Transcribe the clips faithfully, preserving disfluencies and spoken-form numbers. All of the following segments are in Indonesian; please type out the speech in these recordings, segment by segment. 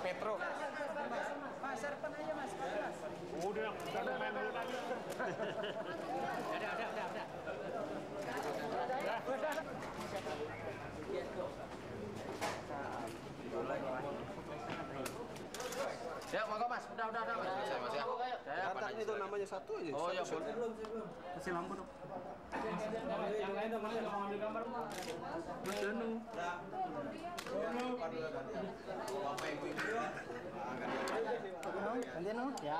Petro. Mas, serpen aja mas. Udah, udah main dulu lagi. Ada, ada, ada, ada. Ya, monggo Mas. Udah, udah, udah. Saya Mas ya. Katakan itu namanya satu aja. Oh ya, satu belum. Kasih lampu dong. Yang lain dong, Mas, mau ambil gambar. Mas Danu. Gantian dong. Ya.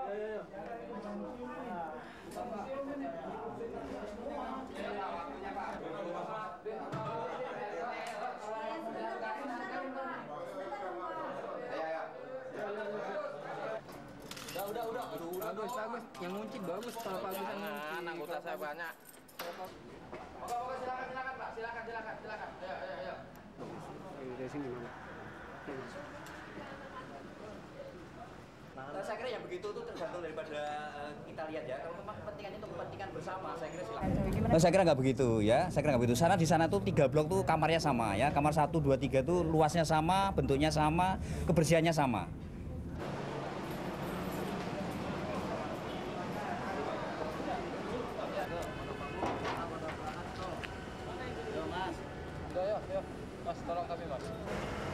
Udah, udah, udah. Bagus, bagus. Yang ngunci bagus kalau bagusan ngunci. Anggota saya banyak. Oke, oke, silakan, silakan, Pak. Silakan, silakan, silakan. Ayo, ayo, ayo. Racing gimana? Nah, saya kira yang begitu itu tergantung daripada uh, kita lihat ya. Kalau memang kepentingan itu kepentingan bersama, saya kira silakan. Nah, saya kira nggak begitu ya. Saya kira nggak begitu. Sana di sana tuh tiga blok tuh kamarnya sama ya. Kamar satu, dua, tiga tuh luasnya sama, bentuknya sama, kebersihannya sama. Mas, tolong kami Mas.